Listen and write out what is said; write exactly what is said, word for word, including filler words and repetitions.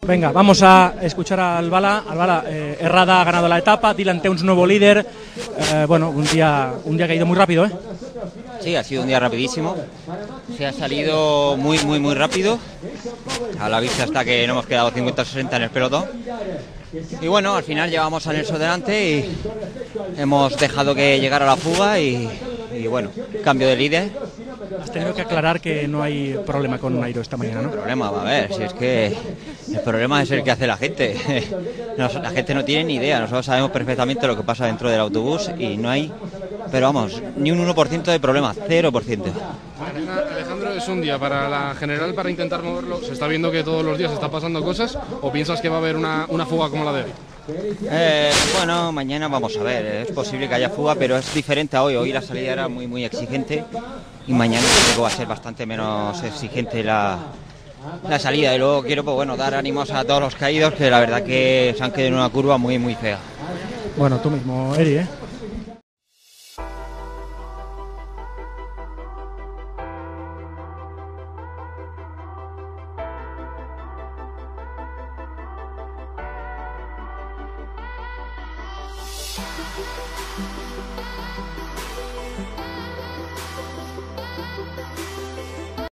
Venga, vamos a escuchar a Albala. Albala, eh, Herrada ha ganado la etapa, Dylan Teuns nuevo líder. Eh, bueno, un día, un día que ha ido muy rápido, ¿eh? Sí, ha sido un día rapidísimo. Se ha salido muy, muy, muy rápido. A la vista está que no hemos quedado cincuenta sesenta en el pelotón. Y bueno, al final llevamos a Nelson delante y hemos dejado que llegara la fuga y, y bueno, cambio de líder. Has tenido que aclarar que no hay problema con Nairo esta mañana, ¿no? El problema, va a ver, si es que el problema es el que hace la gente. Nos, la gente no tiene ni idea, nosotros sabemos perfectamente lo que pasa dentro del autobús y no hay, pero vamos, ni un uno por ciento de problema, cero por ciento. Alejandro, ¿es un día para la general para intentar moverlo? ¿Se está viendo que todos los días está pasando cosas o piensas que va a haber una, una fuga como la de hoy? Eh, bueno, mañana vamos a ver, es posible que haya fuga, pero es diferente a hoy. Hoy la salida era muy muy exigente y mañana creo que va a ser bastante menos exigente la, la salida. Y luego quiero pues bueno dar ánimos a todos los caídos, que la verdad que se han quedado en una curva muy muy fea. Bueno, tú mismo, Eri, ¿eh?